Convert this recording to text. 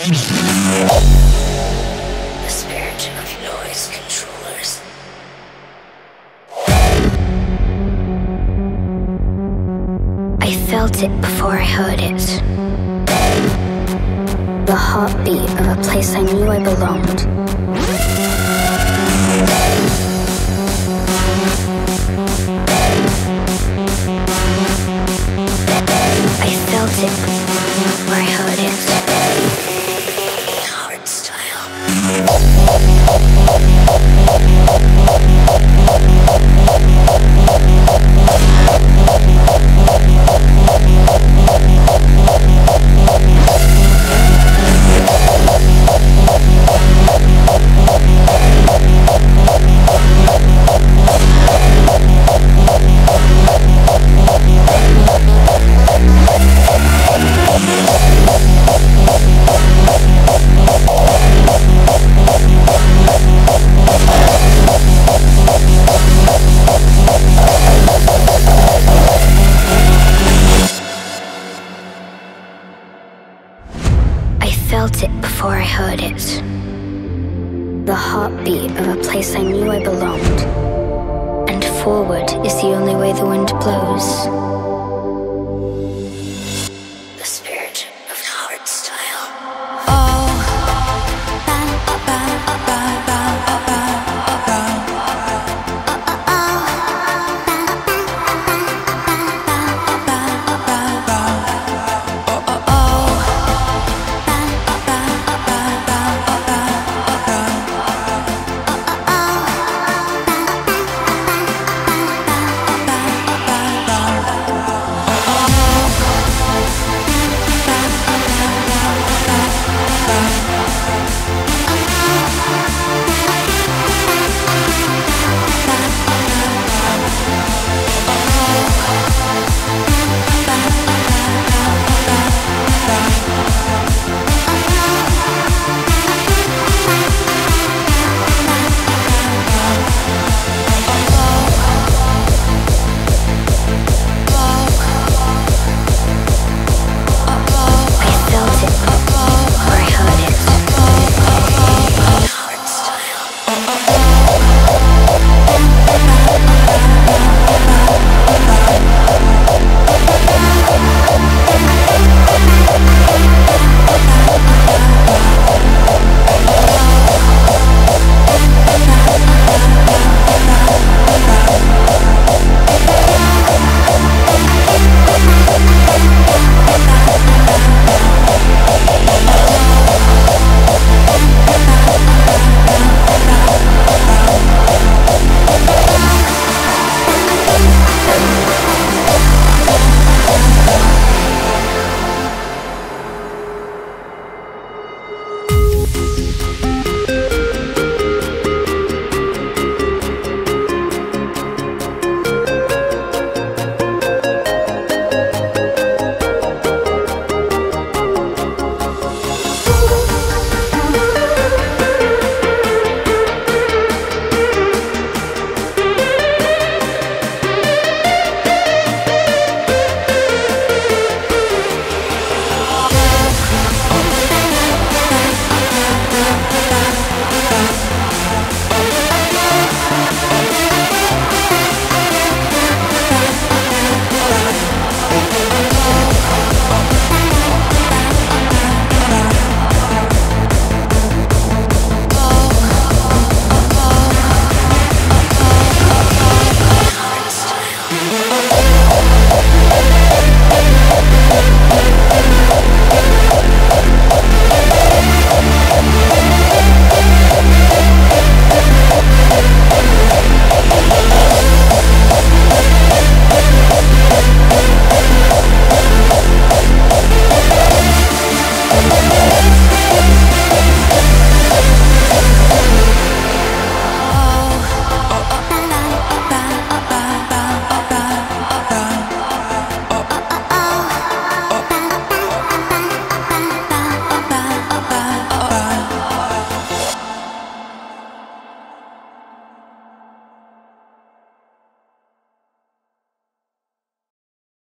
The spirit of Noisecontrollers. I felt it before I heard it. The heartbeat of a place I knew I belonged. I felt it before I heard it. Hardstyle. I felt it before I heard it. The heartbeat of a place I knew I belonged. And forward is the only way the wind blows.